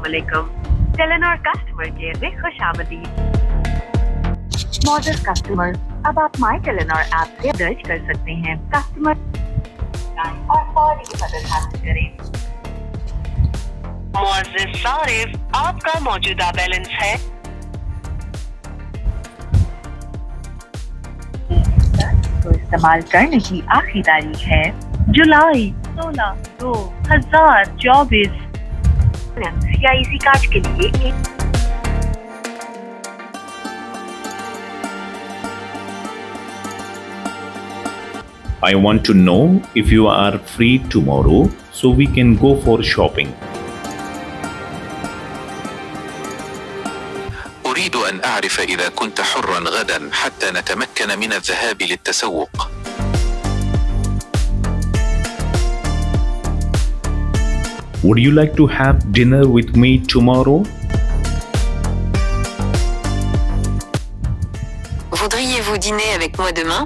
अस्सलामुअलैकुम। Telenor customer care में खुशामदीद। मौजूद कस्टमर, अब आप माई टेलेनॉर ऐप से दर्ज कर सकते हैं कस्टमर और फौरी मदद हासिल करें। मुअज़्ज़िज़ सारिफ, आपका मौजूदा बैलेंस है को इस्तेमाल करने की आखिरी तारीख है जुलाई 16, 2024। CIC कार्ड के लिए I want to know if you are free tomorrow so we can go for shopping. أريد أن أعرف إذا كنت حرا غدا حتى نتمكن من الذهاب للتسوق. Would you like to have dinner with me tomorrow? Voudriez-vous dîner avec moi demain?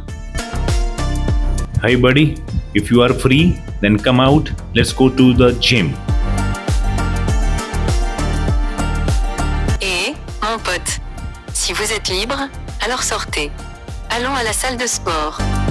Hi buddy, if you are free, then come out, let's go to the gym. Et, mon pote, si vous êtes libre, alors sortez. Allons à la salle de sport.